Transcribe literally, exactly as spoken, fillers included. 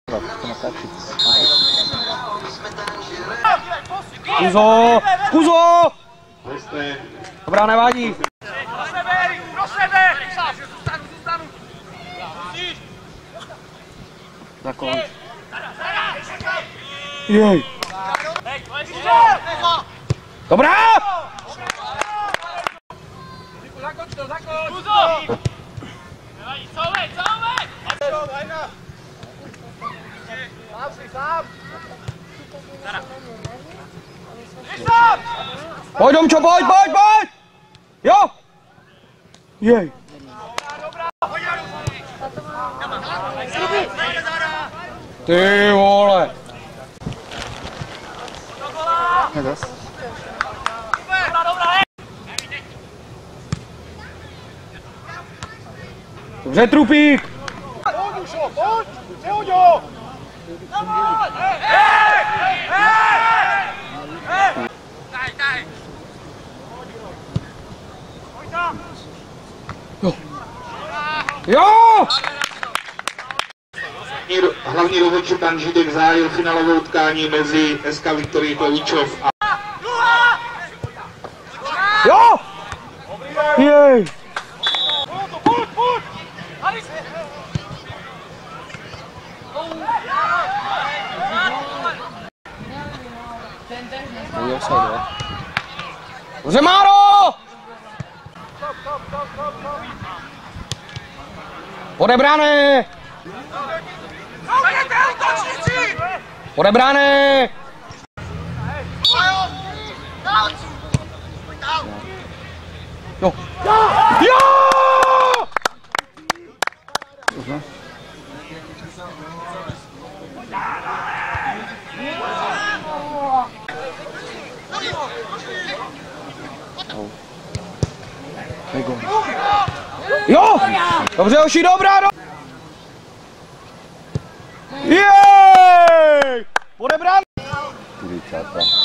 Kuzo! Kuzo! Dobrá, nevadí. Pro sebe! Zakonč. Jej. Dobrá! Zakonč to, zakonč! Kuzo! Nevadí, couvej, couvej! Sám si, sám! Pojď, Domčo, pojď, pojď, pojď! Jo! Jej. Ty vole! Nedas. Dobře, Trupík! Pojď už ho, pojď! Nehoď ho! Hej! Hej! Hej! Daj, daj! Pojď tam! Jo! Jo! Hlavní rozhodčí pan Židek zahájil finálovou utkání mezi S K Viktorii Količov a... Jo! Jej! Pojď, pojď! Dobře, Máro! Odebrané! Odebrané! Jo! Jo! Jo! Dobře, hoši, dobrá, do... Jej! Odebrán!